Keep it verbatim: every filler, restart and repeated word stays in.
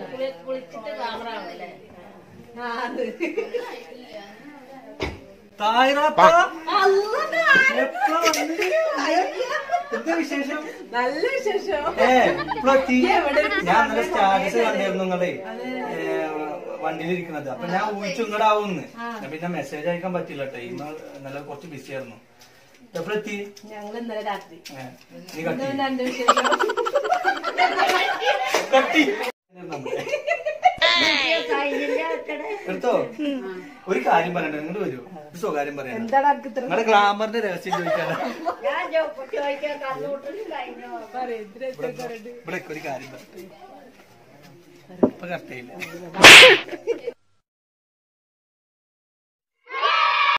എന്താ വിശേഷം? നല്ല വിശേഷം. ഞാൻ നല്ല സ്റ്റാറ്റസ് കണ്ടായിരുന്നു നിങ്ങളെ വണ്ടിയിലിരിക്കുന്നത്. അപ്പൊ ഞാൻ ഊഹിച്ചു ഇങ്ങടാവുന്ന്. പിന്നെ മെസ്സേജ് അയക്കാൻ പറ്റില്ല കേട്ടോ. ഇന്ന് നല്ല കുറച്ച് ബിസി ആയിരുന്നു. എപ്പോഴെത്തി? ഞങ്ങൾ ഇന്നലെ രാത്രി. നീ കട്ടി എടുത്തോ. ഒരു കാര്യം പറയണ്ട, നിങ്ങള് വരൂ. ഒരു സ്വകാര്യം പറയാം. നിങ്ങളുടെ ഗ്ലാമറിന്റെ രഹസ്യം ചോദിക്കാനാ. ഇവിടെ ഒരു കാര്യം പറയട്ടെ. ഇപ്പൊ കറക്റ്റ് ചെയ്യില്ല.